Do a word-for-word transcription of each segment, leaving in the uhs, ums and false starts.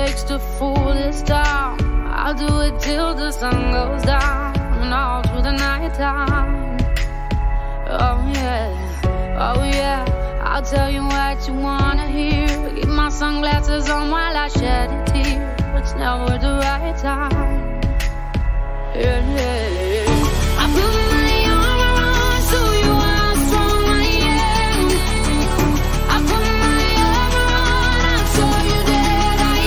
takes to fool this town. I'll do it till the sun goes down and all through the night time. Oh yeah, oh yeah, I'll tell you what you wanna hear. Keep my sunglasses on while I shed a tear. It's never the right time. Yeah, yeah, yeah. I put my arm around so you how strong I am. I put my arm around and show you that I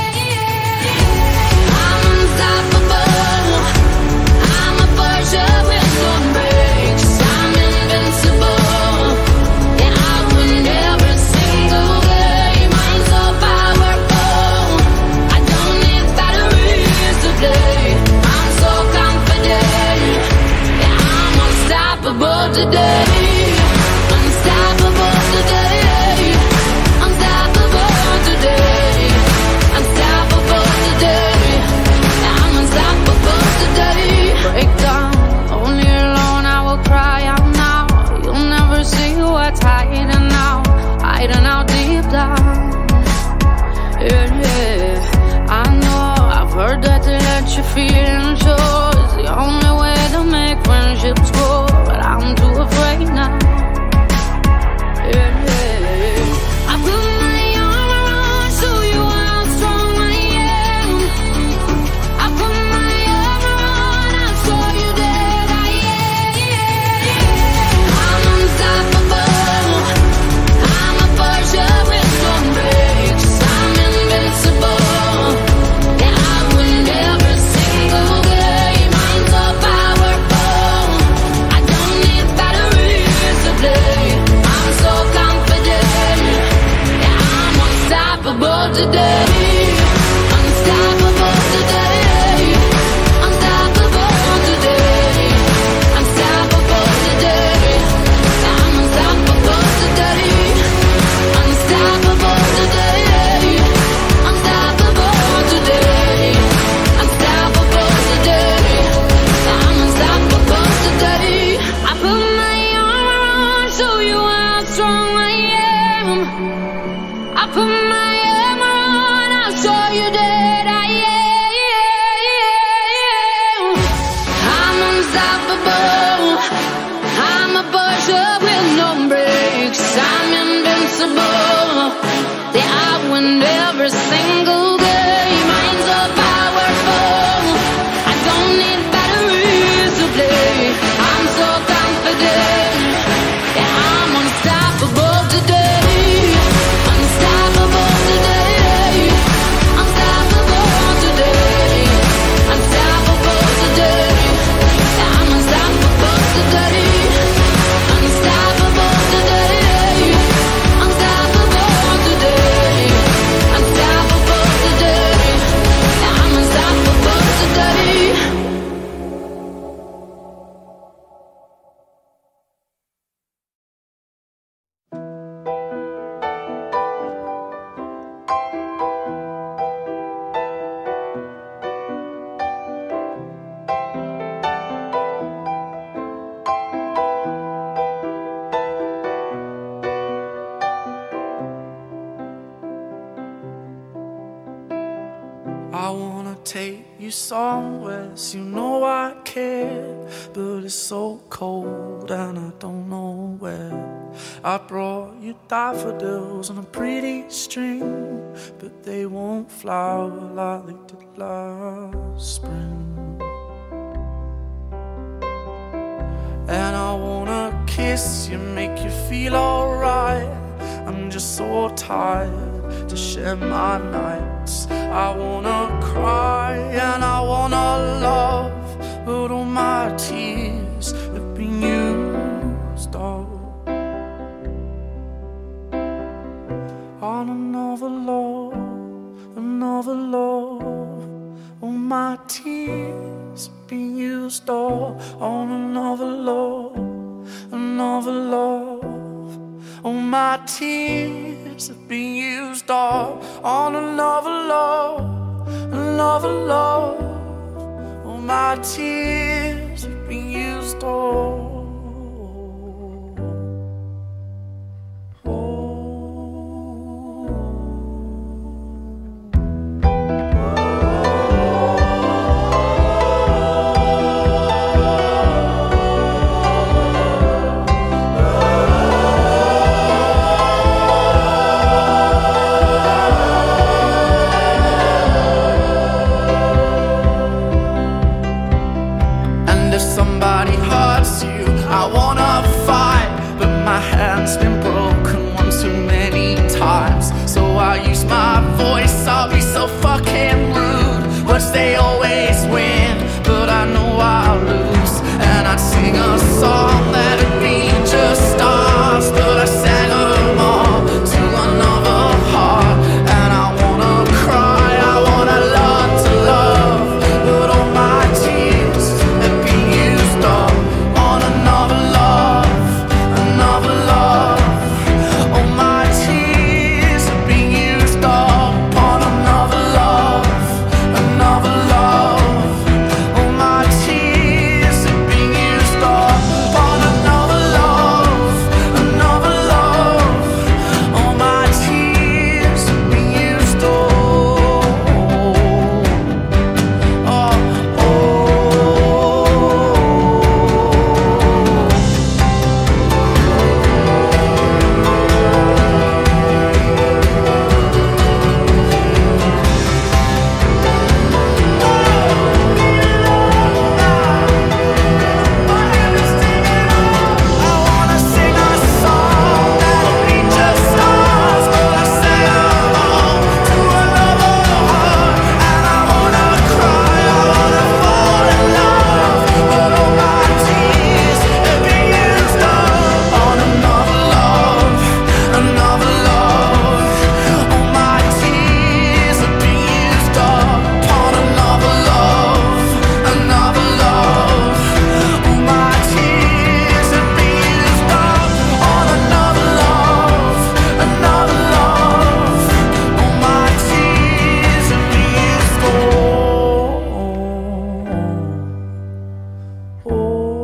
am. I'm unstoppable. I'm a Porsche with no brakes. I'm invincible. Yeah, I win every single game. I'm so powerful. I don't need batteries to play. I'm so confident. Yeah, I'm unstoppable today. Unstoppable today. Unstoppable today. Unstoppable today. Yeah, I'm unstoppable today. Break down, only alone I will cry out now. You'll never see what's hiding out, hiding out deep down. Yeah, yeah, I know, I've heard that to let you feel and show is the only way to make friendships grow, but I'm too afraid now. Yeah, yeah, I put my arm around so you how strong I am. I put my arm around and show you that I am. I'm unstoppable. I'm a Porsche with no brakes. I'm invincible. Yeah, I win every single game. I'm so powerful. I don't need batteries to play. I'm so confident. Yeah, I'm unstoppable today. Unstoppable today. Unstoppable today. Unstoppable today. Yeah, I'm unstoppable today. Unstoppable today. Unstoppable today. Unstoppable today. Yeah, I'm unstoppable today. I put my arm around, show you how strong I am. I put my arm around, I'll show you that I am. I'm unstoppable. I'm a Porsche with no brakes. I'm invincible. Yeah, I win every single game. I'm so powerful. I don't need batteries to play. I'm so confident. Yeah, I'm unstoppable today. Unstoppable today. Unstoppable today. Unstoppable today. Yeah, I'm unstoppable today. Unstoppable today. Unstoppable today. Unstoppable today. Yeah, I'm unstoppable today. I wanna take you somewhere, so you know I care. But it's so cold and I don't know where. I brought you daffodils on a pretty string, but they won't flower like they did last spring. And I wanna kiss you, make you feel alright. I'm just so tired to share my nights. I wanna cry and I wanna love, but all my tears have been used up on another love, another love. All my tears have been used up on another love, another love. All my tears have been used up on another love, another love. All my tears have been used up. Oh. they always win, but I know I'll lose. And I'd sing a song that'd be just stars, but I sang them all to another heart. And I wanna cry, I wanna learn to love, but all my tears have been used up on another love, another love. All my tears have been used up on another love, another love. All my tears have been used up on another love, another love. All my tears have been used up. Oh, oh, oh. I wanna sing a song that'll be just stars, but I sang along to another heart. And I wanna cry, I wanna fall in love, but all my tears have been used up on another love, another love. All my tears have been used up on another love, another love. All my tears have been used up on another love, another love. All my tears have been used up. Oh, oh.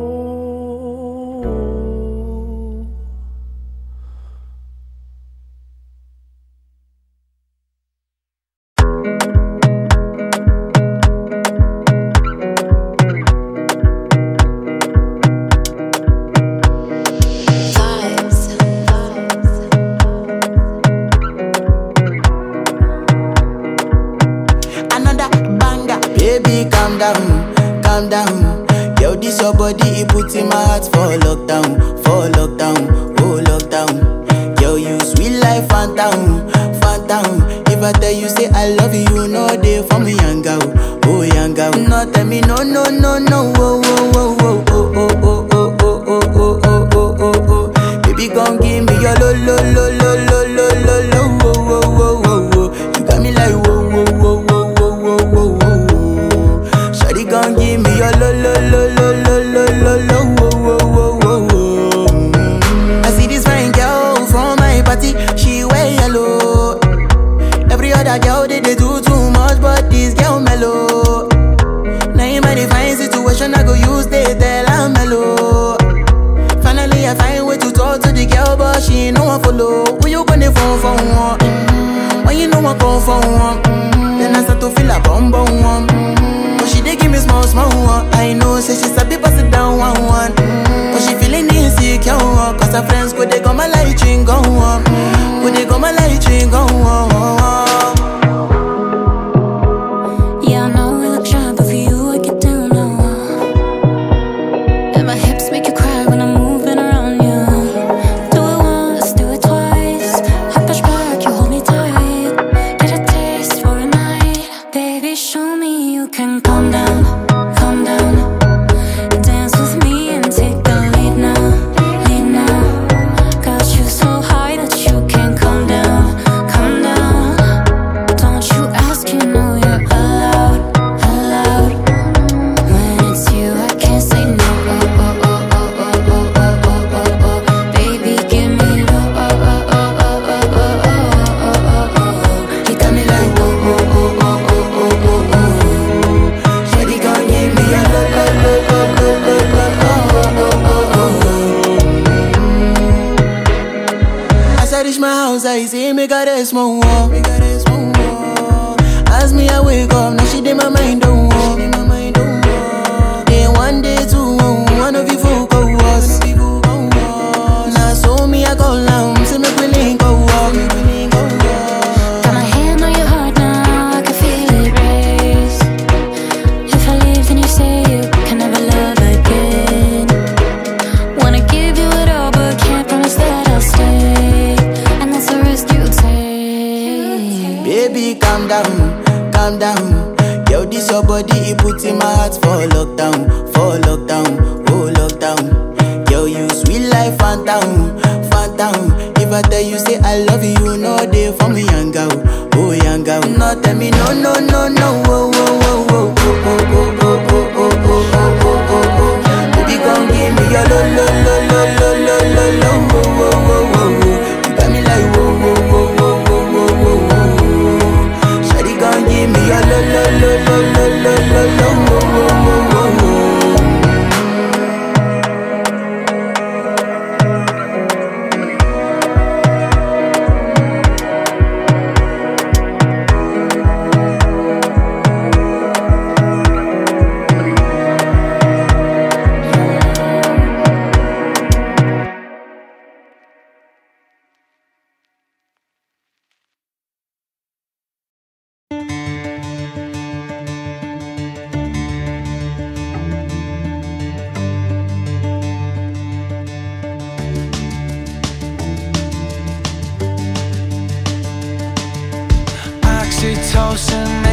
Another banger. Baby, calm down, calm down. Yo, this your body, it puts in my heart for lockdown, for lockdown, oh lockdown. Yo, you sweet life, phantom, phantom. If I tell you say I love you, no day for me, young girl, oh young girl. No tell me no, no, no, no, oh, oh, oh, oh, oh, oh, oh, oh, oh, oh, oh, oh, oh, oh, oh. Baby, gon' give me your lo, lo, lo, lo, lo, lo, lo, lo, oh, oh, oh, oh, oh. You got me like whoa, whoa, whoa, whoa, whoa, whoa, whoa, whoa. Shawty gon' give me your lo, lo, lo, lo, lo, lo, lo, lo, oh, oh, oh, oh, oh. I see this fine girl from my party, she wear yellow. Every other girl they, they do too much, but this girl mellow. Now in my divine situation, I go use they tell I'm mellow. Finally, I find way to talk to the girl, but she ain't no one follow. Who you gonna phone for one? Mm-hmm. When you know I come for one, mm-hmm. Then I start to feel a bum bum one. Mm-hmm. But she dey give me small small one. I know, say she sabi pass it down one one. Mm-hmm. But she feeling insecure, one. Cause her friends go they go my light ring go on. Go they go my light ring go on. Yeah, I know we look shy, but for you I get down low. And my hips make you cry when I'm moving around you. Do it once, do it twice. I push back, you hold me tight. Get a taste for a night. Baby, show me you can calm down, calm down. Dance with me and take the lead now, lead now. Got you so high that you can't come down, come down. Don't you ask, you know you're allowed, allowed. When it's you, I can't say no. Oh, oh, oh, oh, oh, oh, oh, oh, oh, oh. Baby, give me low. Oh, oh, oh, oh, oh, oh, oh, oh, oh, oh. You got me like oh, oh, oh, oh, oh, oh, oh, oh. Shawty gon' give me a lo, lo, lo, lo, lo, lo, lo, oh, oh, oh, oh, oh. As I reach my house, I see me got a small wall. As me I wake up, now she did my mind don't walk. Then one day two, one of you folk go was. Now so me I go down, see me willing go walk. Got my hand on your heart now, I can feel it race. If I leave, then you say you can never love again. Wanna give you it all, but can't promise that I'll stay. And that's the risk you take. Baby, calm down, calm down. Yo, this this your body, it puts in my heart for lockdown, for lockdown, oh lockdown. Yo, you sweet life, phantom, phantom. If I tell you say I love you, no day for me, young girl, oh young girl. No tell me no, no, no, no, oh, oh, oh, oh, oh, oh, oh, oh, oh, oh, oh, oh, oh. Baby, come give me your lo, lo, lo, lo, lo, lo, lo, lo, oh, oh, oh, oh. You got me like whoa, whoa, whoa, whoa, whoa, whoa, whoa. Shawty, come give me your lo, lo, lo, lo, lo, lo, lo, lo, oh, oh, oh, oh, oh. Oxytocin